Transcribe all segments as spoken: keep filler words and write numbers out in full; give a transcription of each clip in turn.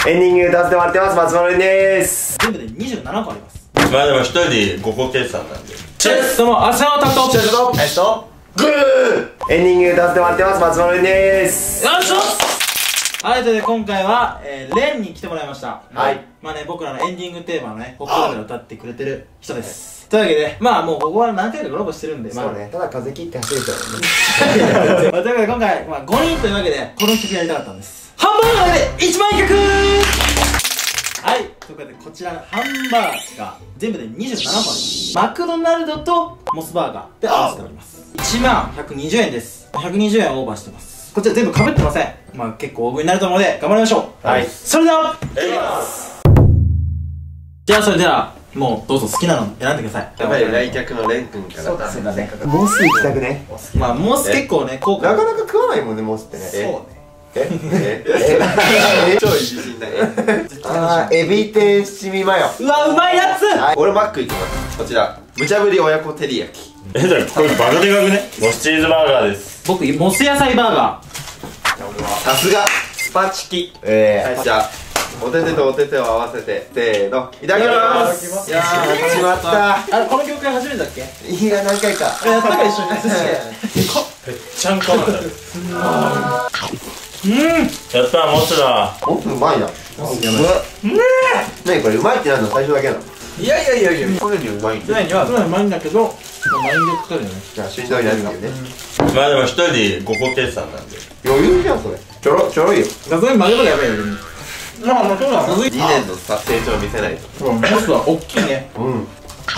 エンディング歌わせてもらってます。松丸です。 全部でにじゅうななこあります。 まあでも一人でごこ決算なんで。 チェスどうも、浅尾タとチェスとえっとグー。エンディング歌わせてもらってます。松丸です。 よいしょ。はい、ということで今回は、えー、レンに来てもらいました。 はい。 まあね、僕らのエンディングテーマのね、北海道で歌ってくれてる人です。というわけで、まあもうここは何回かコラボしてるんで、まあそうね、ただ風切って走る人だもんね。 まあというわけで今回、まあごにんというわけで、この曲やりたかったんです。ハンバーガーでいちまんきょく。はい、ということでこちらのハンバーガーが全部でにじゅうななこあります。マクドナルドとモスバーガーで合わせております。いちまんひゃくにじゅうえんです。ひゃくにじゅうえんオーバーしてます。こちら全部被ってません。まあ結構大食いになると思うので頑張りましょう。 はい。 それではやります。 じゃあそれではもうどうぞ好きなの選んでください。 やっぱり来客のレン君から。 そうだそうだね。モス行きたくね。 まあモス結構ね効果なかなか食わないもんね、モスってね。 そうね。 えええ超美人だね。 あー、エビ天七味マヨ。 うわうまいやつ。 俺マックいきます。こちら無茶ぶり親子照り焼き。 え、じゃあこれバカでかくね。モスチーズバーガーです。 僕モス野菜バーガさすがスパチキ。 えじゃあお手手とお手手を合わせてせーのいただきます。 ー。いやー、やっちまった。 ー。あれこの曲初めてだっけ？ いや、何回か。 やったか一緒にやってぺっちゃんこなんだよ。 うん。 やったー、モスだ。 おうまいな。うまい。何これ、うまいってなんの最初だけなの？ いやいやいやいや常にうまいんだ。 常には常にうまいんだけど、マインドかかるよね。 じゃあ、しんどいなっていうね。 まあでも一人でごこ決算なんで。 余裕じゃん、それ。ちょろ、ちょろいよ。 さすがに曲げとかやばいよ。まあまあそうだ。 にねんのさ成長を見せないと。 モスは大きいね。 うん。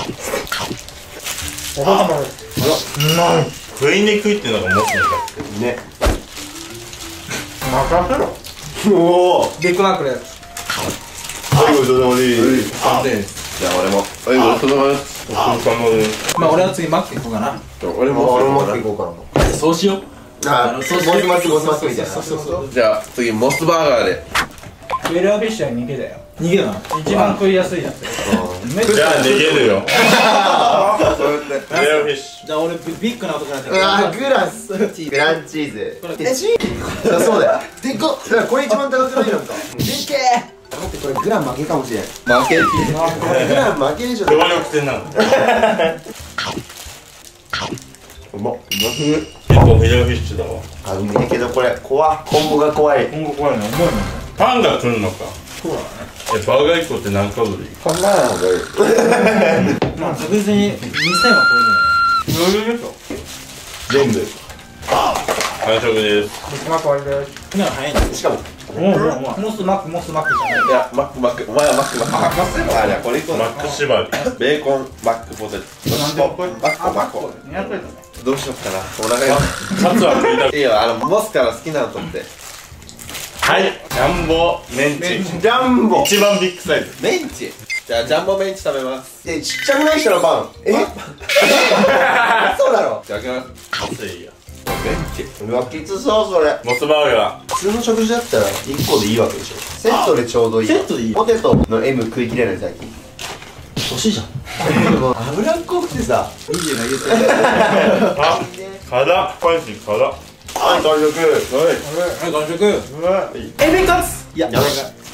不意に食いっていうのがモスの逆。 ね。任せろ。おお。 ビッグマックで。 はい、ごちそうさまです。 あで。 じゃあ俺もはいごちそうさまです。 お疲れ様です。 まあ俺は次マック行こうかな。 俺も俺も行こうかな。 そうしよう。 あ、モスマスモスマスみたいな。 そうそうそう。 じゃあ次モスバーガーで。 ウェルアフィッシュは逃げだよ。 逃げるな。 一番食いやすいやつ。 じゃあ逃げるよ。 そうやってレオフィッシじゃあ俺ビッグな音からやってうわー、グラスグランチーズえ、チーそうだよ。でっかっ。だからこれ一番高くないなんか。でっけー。待って、これグラン負けかもしれん。 負ける。 グラン負けでしょ。 ュ。どこに送ってんなの。 うまっ。 結構フィレオフィッシュだわ。 あ、うめえけどこれ怖っ。今後が怖い。 今後怖いの重いの。 パンが来るのか。 そうだね。 え、バーガーいっこって何カロリー？ 考えない方がいい。 まあ確実ににせんは超えるよね。 余裕でしょ。 全部。 完食です。 僕マック終わりです。 こんなの早いんだ。 しかもうんうんうん。 モスマックモスマックじゃない。 いやマックマックお前はマックマック。あじゃあこれいこう。 マック縛り。 ベーコンマックポテト。 なんでこれマックマック。 にひゃくえんだね。 どうしよっかな。お腹が。 カツは食いたく。 いいよあのモスから好きなの取って。 はい。ジャンボメンチ。 ジャンボ。 一番ビッグサイズ。 メンチ。じゃあジャンボメンチ食べます。 え、ちっちゃくない人のパン。えそうだろ。 いただきます。 熱いよ。 メンチ。 うわ、きつそうそれ。 モスバーガー。 普通の食事だったらいっこでいいわけでしょ。セットでちょうどいい。 セットでいいよポテトの エム 食い切れない最近。 欲しいじゃん。 脂っこくてさ。 いいじゃない言ってる。 あ、辛。パンチ辛。 はい、完食。 はい完食。エビカツ。いややばい。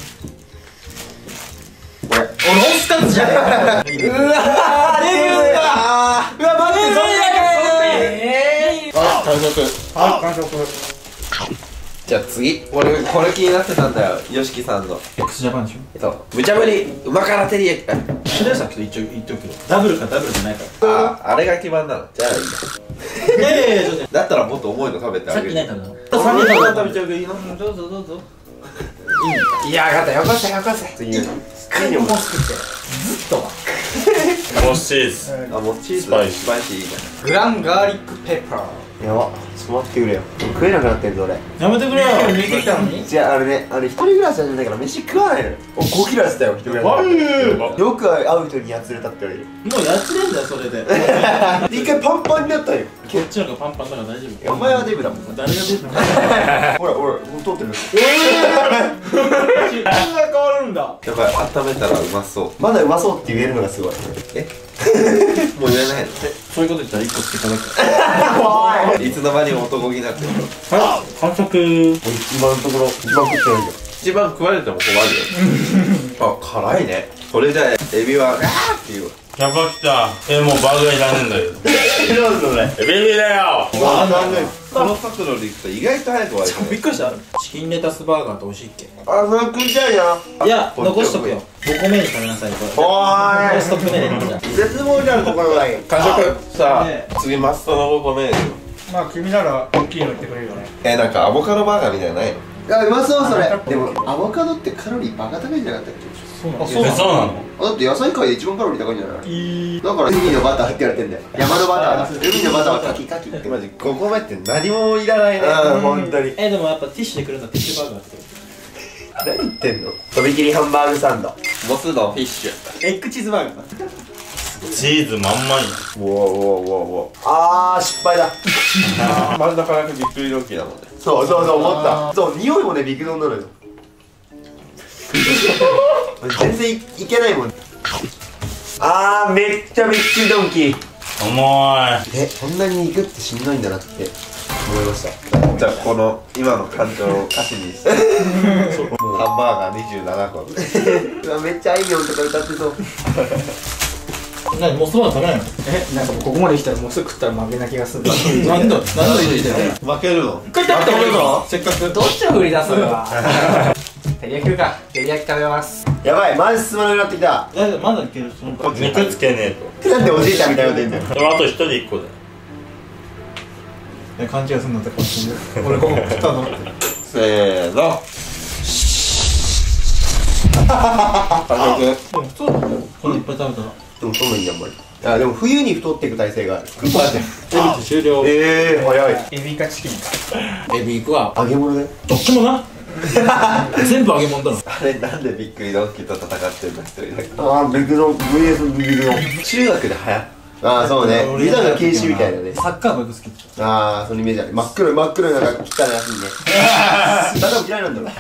これ。 俺オスカツじゃねえ。うわーレビューが。うわ待ってそんなあ完食。 はい完食。 じゃあ次俺これ気になってたんだよヨシキさんの X ジャパンでしょ。 えっと無茶ぶりうま辛照り焼き。 それはさっきと一応言っておくけどダブルかダブルじゃないかああれが基盤なの。じゃあいいら。いやいやいやちょっとだったらもっと重いの食べてさっあげる。 き何食べたの？さんにん食べた。 食べちゃうがいいの。 どうぞどうぞ。 いや、分かった、よかった、よかった。次に。次にも作って。 ずっとは。 モスチーズ。 あもうチーズスパイシースパイシーいいじグランガーリックペッパー。 やば、ちょっと待ってくれよ。食えなくなってんぞ、俺。 やめてくれよ。 抜いてきたのに。 じゃあ、あれね、あれ、一人暮らしじゃないから飯食わないのよ。お、ごキロ痩せたよ、一人暮らし。よく会う人にやつれたって言われる。 もうやってねえんだよそれで。 一回パンパンになったよ。 こっちの方がパンパンだから大丈いやお前はデブだもん。 夫。誰が出ても。 ほら、ほら、もう通ってる。 そんな変わるんだ。 ゃん。やばい温めたらうまそう。 まだうまそうって言えるのがすごい。 えもう言えないの。 そういうこと言ったら一個付けただけ。 いつの間に男気になってる。 はい完食。 今のところ、一番食ってないじゃん。 一番食われても困るよ。あ、辛いね。これじゃエビはあーっていう。 キャパ来た。え、もうバーガーいらねえんだけど。エビエビだよ。 わあ、なんでこの角度でいくと意外と早く終わる。 びっくりした。チキンレタスバーガーって美味しいっけ？ あ、それ食いたいな。 いや、残しとくよ。ごこめに食べなさい。これおーいストップ目でじゃん。 絶望じゃんところがいい。 完食さあ、 ね次マストのごこめ。 まあ君なら大きいの言ってくれるよね。 え、なんかアボカドバーガーみたいなのないの？ いやうまそうそれ。でもアボカドってカロリーバカ高いんじゃなかったっけ？ そうなの？ え、そうなの？ あだって野菜界で一番カロリー高いんじゃない？だから海のバターって言われてんだよ。山のバターだ。海のバターはカキカキって。 マジごこめって何もいらないね。 うん本当に。 え、でもやっぱティッシュでくるんだ。ティッシュバーガーってくる。 何言ってんの？とびきりハンバーグサンド。 モスのフィッシュ。 エッグチーズバーガー。 チーズまんまに。 ウォーウォーウォーウォあー失敗だ。 ー。真ん中だけびっくりドッキーだもんね。 そうそうそう思った。そう匂いもねビッグドンなのよ。全然 い, いけないもん。あーめっちゃビッグドンキー。 重い。 えこんなに肉ってしんどいんだなって思いました。 じゃあこの今の感情を歌詞にしてハンバーガーにじゅうななこ。 うわめっちゃあいみょんとか歌ってそう。 何モスバーガー食べないの？ え、なんかもうここまで来たらもうすぐ食ったら負けな気がする。 なんだなんだ言ってんの？ 負けるの？ 一回食べてもいいぞ。せっかく。 どっちを振り出すのか。照り焼き食うか。照り焼き食べます。 やばいマジ進まなくなってきた。 いやまだいける。その肉つけねえなんでおじいちゃんみたいなこと言うんだよ。 と。でもあと一人一個だよ。 え勘違いすんのってこっちで。俺ここ食ったのって。 せーの。完食。 でも普通だよ。これいっぱい食べたら。 でもそんなにあんまり。あでも冬に太っていく体勢がある。 待って。終了。 ええー、早い。 エビかチキンか。 エビ行くわ。 揚げ物で。 どっちもな。全部揚げ物だろ。 あれなんでびっくりドンキーと戦ってるの一人だけ。 ああビッグドン ブイエス ビッグドン。 中学で流行っああそうね。ビザが禁止みたいなね。 サッカー部好き。 ああそのイメージある。真っ黒い真っ黒いなんか汚いらしいね。ただ嫌いなんだろ。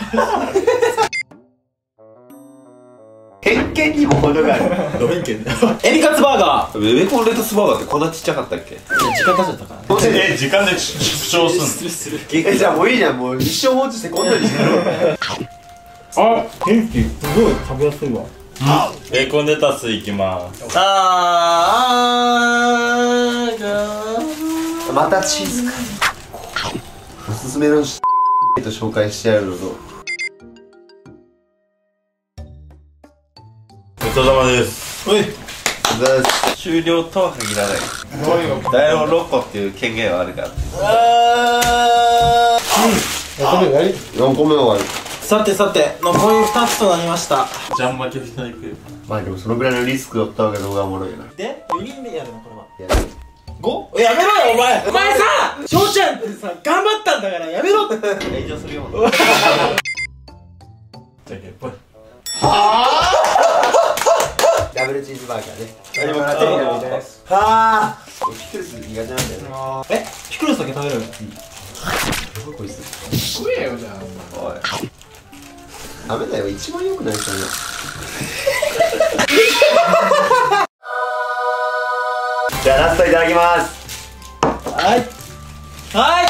偏見にも程がある。 ド偏見だよ。エビカツバーガー。 ベベコンレタスバーガーってこんなちっちゃかったっけ？ 時間経っちゃったからね。 え、時間で縮小すんの？ するする。 えじゃあもういいじゃん。もう一生放置してこんなにしてる。 あ、元気。すごい食べやすいわ。 ベーコンレタスいきます。 あーがまたチーズか。おすすめのしと紹介してやるのと。 ごちそうさまです。 おい。 終了とは限らない。ダイヤロろっこっていう権限はあるから。 あー。うん。やり。 よんこめ終わる。 さてさて、残りふたつとなりました。 じゃん負けしたいく。 まあでもそのぐらいのリスクを負ったわけの方がおもろいよな。 で、よにんめやるのこれは。 いやご？やめろよお前。お前さ、翔ちゃんってさ頑張ったんだからやめろって。 炎上するよ。 じゃんけんぽい。 ダブルチーズバーガーね。 今からテレビです。 はあ。ピクルス苦手なんだよね。 え、ピクルスだけ食べる？ こいつ。 食えよじゃあ。 おい。 ダメだよ一番良くないそんな。じゃあラストいただきます。 はいはい。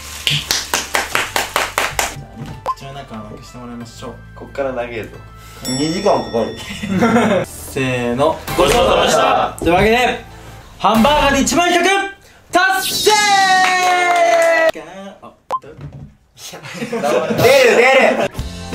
口の中をなくしてもらいましょう。 こっから投げるぞ。 にじかんかかる。 せーの、ごちそうさまでした。というわけでハンバーガーでいちまんひゃく達成。あ、 出る出る。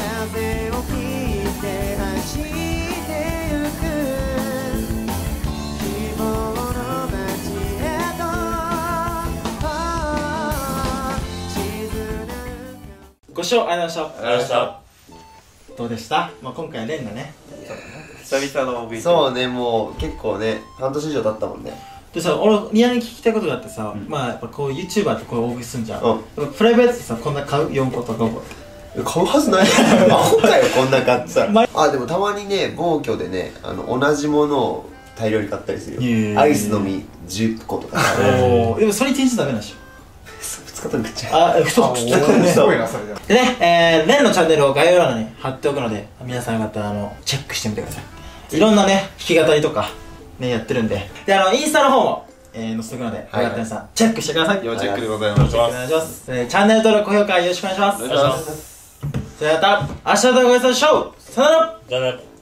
ご視聴ありがとうございました。 ありがとうございました。 どうでした？まあ今回はレンがね。 久々の ブイそうねもう結構ね半年以上経ったもんね。 でさ、俺リアルに聞きたいことがあってさ、まあやっぱこう YouTuber ってこう大食いすんじゃん。 うんやっぱプライベートでさこんな買うよんことかごこ。 買うはずない。アホかよこんな買ってたまら。あでもたまにね暴挙でねあの同じものを大量に買ったりするへーよ。アイスの実じゅっことか。 おお。でもそれ一日ダメなんでしょ。 ふつかと食っちゃう。 あ、太くすてごいなそれで。 でね、えー、レンのチャンネルを概要欄に貼っておくので、皆さんよかったらあのチェックしてみてください。いろんなね弾き語りとかねやってるんで、であのインスタの方も、えー、載せておくので、よかったら皆さんチェックしてください。 要チェックでございお願います。 します。 お願いします。えー、チャンネル登録高評価よろしくお願いします。 お願いします。 そじゃあまた明日でお会いしましょう。さよなら。 じゃあね。